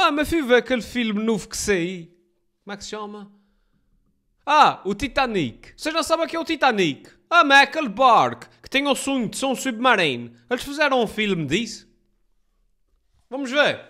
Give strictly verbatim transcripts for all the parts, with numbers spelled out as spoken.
Ah, mas fui ver aquele filme novo que saiu. Como é que se chama? Ah, o Titanic. Vocês não sabem o que é o Titanic? Ah, mas é aquele barco que tem o sonho de ser um submarino. Eles fizeram um filme disso. Vamos ver.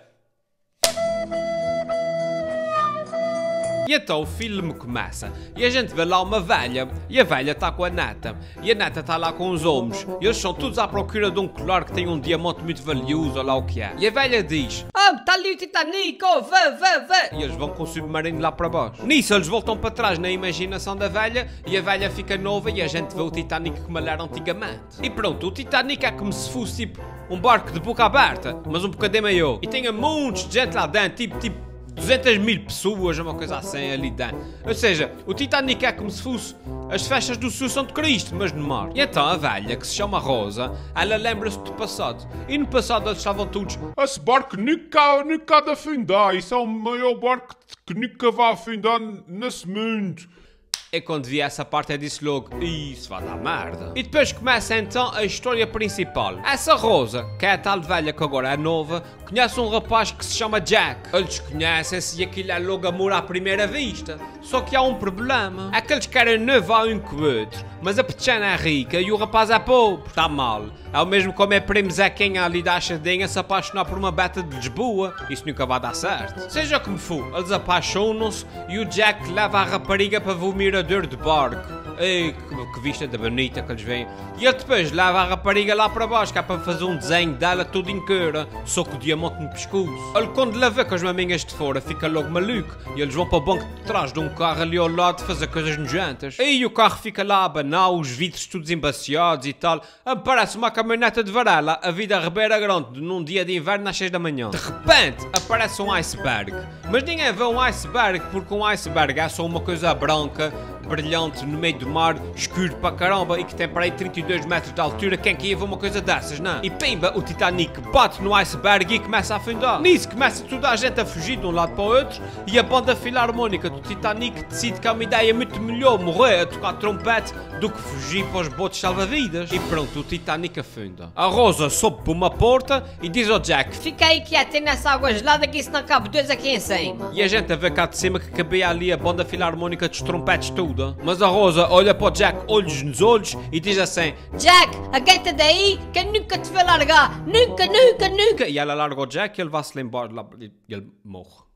E então o filme começa, e a gente vê lá uma velha, e a velha está com a neta, e a neta está lá com os homens, e eles são todos à procura de um colar que tem um diamante muito valioso, ou lá o que é. E a velha diz, ah, está ali o Titanic, oh, vê, vê, vê. E eles vão com o submarino lá para baixo. Nisso eles voltam para trás na imaginação da velha, e a velha fica nova, e a gente vê o Titanic como ele era antigamente. E pronto, o Titanic é como se fosse tipo um barco de boca aberta, mas um bocadinho maior. E tem montes de gente lá dentro, tipo, tipo, duzentas mil pessoas, uma coisa assim ali dentro. Ou seja, o Titanic é como se fosse as festas do Assunção de Cristo, mas no mar. E então a velha, que se chama Rosa, ela lembra-se do passado. E no passado eles estavam todos, esse barco nunca, nunca há de afundar. Isso é o maior barco que nunca vai afundar nesse mundo. E quando vi essa parte eu disse logo, isso vai dar merda. E depois começa então a história principal. Essa Rosa, que é a tal velha que agora é nova, conhece um rapaz que se chama Jack. Eles conhecem-se e aquilo é logo amor à primeira vista. Só que há um problema. É que eles querem nevar um com o outro. Mas a pequena é rica e o rapaz é pobre. Está mal. É o mesmo como é primo Zequinha ali da Achadinha se apaixonar por uma beta de Lisboa. Isso nunca vai dar certo. Seja como for, eles apaixonam-se e o Jack leva a rapariga para ver o mirador de barco. Ei, que, que vista da bonita que eles veem. E ele depois leva a rapariga lá para baixo, que é para fazer um desenho dela tudo em cura, só com o diamante no pescoço. Ele quando lhe vê com as maminhas de fora fica logo maluco e eles vão para o banco de trás de um carro ali ao lado fazer coisas nojentas. E o carro fica lá a abanar, os vidros todos embaciados e tal. Parece uma caminhoneta de varela, a vida Ribeira Grande num dia de inverno às seis da manhã. De repente aparece um iceberg. Mas ninguém vê um iceberg porque um iceberg é só uma coisa branca, brilhante no meio do mar, escuro para caramba e que tem para aí trinta e dois metros de altura. Quem que ia ver uma coisa dessas, não? E pimba, o Titanic bate no iceberg e começa a afundar. Nisso começa toda a gente a fugir de um lado para o outro e a banda filarmónica do Titanic decide que é uma ideia muito melhor morrer a tocar trompete do que fugir para os botes salva-vidas. E pronto, o Titanic afunda. A Rosa sobe por uma porta e diz ao Jack, fica aí quieto nessa água gelada que isso não cabe dois aqui em cima. E a gente a ver cá de cima que cabia ali a banda filarmónica dos trompetes toda. Mas a Rosa olha para o Jack olhos nos olhos e diz assim, Jack, agaita daí que eu nunca te vou largar. Nunca, nunca, nunca. E ela larga o Jack e ele vai-se embora e ele morre.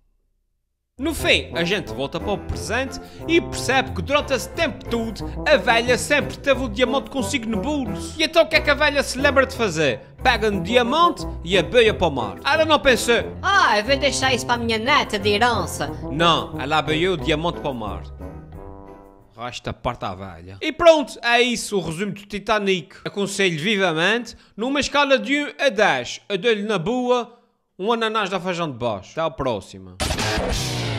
No fim, a gente volta para o presente e percebe que durante esse tempo todo a velha sempre teve o diamante consigo no bolso. E então o que é que a velha se lembra de fazer? Pega no diamante e a beia para o mar. Ela não pensou, ah, eu vou deixar isso para a minha neta de herança. Não, ela abeiou o diamante para o mar. Resta parte à velha. E pronto, é isso o resumo do Titanic. Aconselho vivamente, numa escala de um a dez, eu dou-lhe na boa um ananás da feijão de baixo. Até à próxima.